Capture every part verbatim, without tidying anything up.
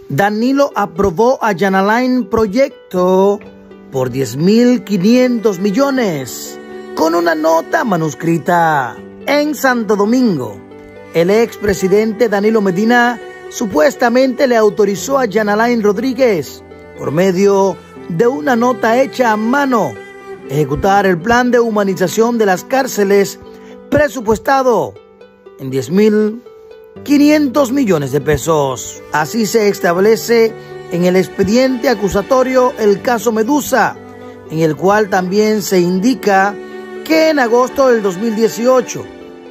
Danilo aprobó a Jan Alain proyecto por diez mil quinientos millones con una nota manuscrita. En Santo Domingo, el expresidente Danilo Medina supuestamente le autorizó a Jan Alain Rodríguez, por medio de una nota hecha a mano, ejecutar el plan de humanización de las cárceles presupuestado en diez mil quinientos millones de pesos. Así se establece en el expediente acusatorio el caso Medusa, en el cual también se indica que en agosto del dos mil dieciocho,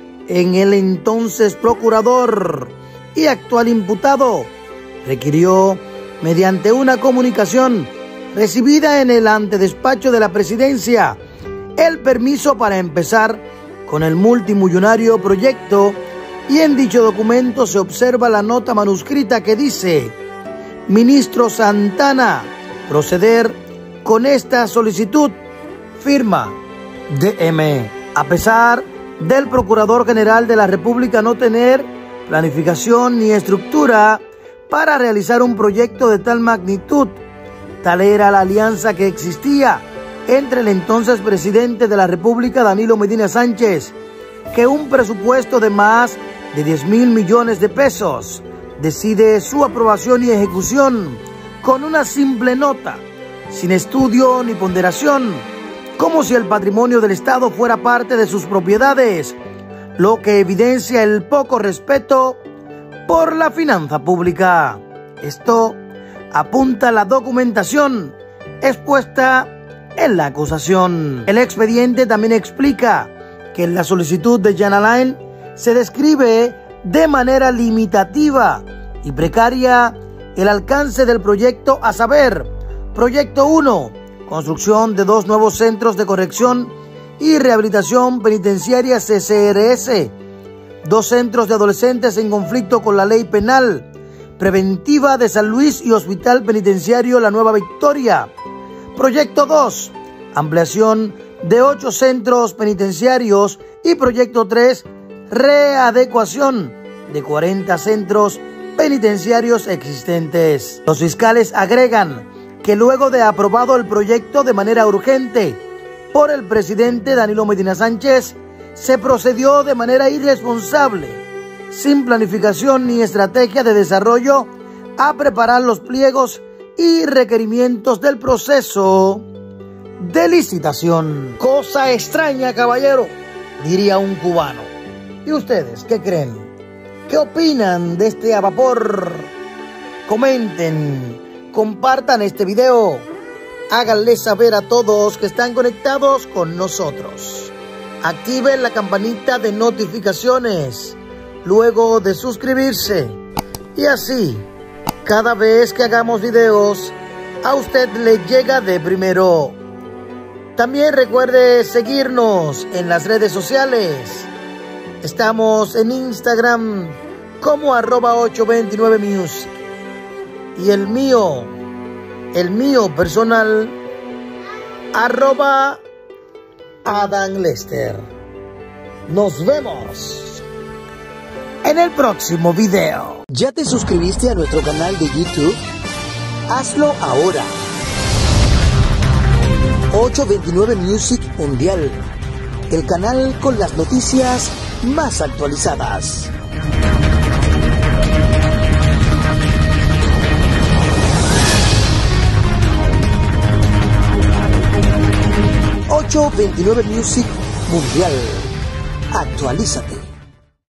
en el entonces procurador y actual imputado requirió, mediante una comunicación recibida en el antedespacho de la presidencia, el permiso para empezar con el multimillonario proyecto, y en dicho documento se observa la nota manuscrita que dice: Ministro Santana, proceder con esta solicitud, firma D M. A pesar del Procurador General de la República no tener planificación ni estructura para realizar un proyecto de tal magnitud, tal era la alianza que existía entre el entonces presidente de la República, Danilo Medina Sánchez, que un presupuesto de más de diez mil millones de pesos decide su aprobación y ejecución con una simple nota, sin estudio ni ponderación, como si el patrimonio del Estado fuera parte de sus propiedades, lo que evidencia el poco respeto por la finanza pública. Esto apunta la documentación expuesta en la acusación. El expediente también explica que en la solicitud de Jan Alain se describe de manera limitativa y precaria el alcance del proyecto, a saber, Proyecto uno, construcción de dos nuevos centros de corrección y rehabilitación penitenciaria C C R S, dos centros de adolescentes en conflicto con la ley penal preventiva de San Luis y Hospital Penitenciario La Nueva Victoria. Proyecto dos, ampliación de ocho centros penitenciarios, y Proyecto tres, readecuación de cuarenta centros penitenciarios existentes. Los fiscales agregan que luego de aprobado el proyecto de manera urgente por el presidente Danilo Medina Sánchez, se procedió de manera irresponsable, sin planificación ni estrategia de desarrollo, a preparar los pliegos y requerimientos del proceso de licitación. Cosa extraña, caballero, diría un cubano. ¿Y ustedes qué creen? ¿Qué opinan de este a vapor? Comenten, compartan este video, háganle saber a todos que están conectados con nosotros. Activen la campanita de notificaciones luego de suscribirse, y así, cada vez que hagamos videos, a usted le llega de primero. También recuerde seguirnos en las redes sociales. Estamos en Instagram como arroba ocho veintinueve music. Y el mío, el mío personal, arroba Adam Lester. Nos vemos en el próximo video. ¿Ya te suscribiste a nuestro canal de YouTube? Hazlo ahora. ocho veintinueve Music Mundial, el canal con las noticias más actualizadas. ocho veintinueve Music Mundial. Actualízate.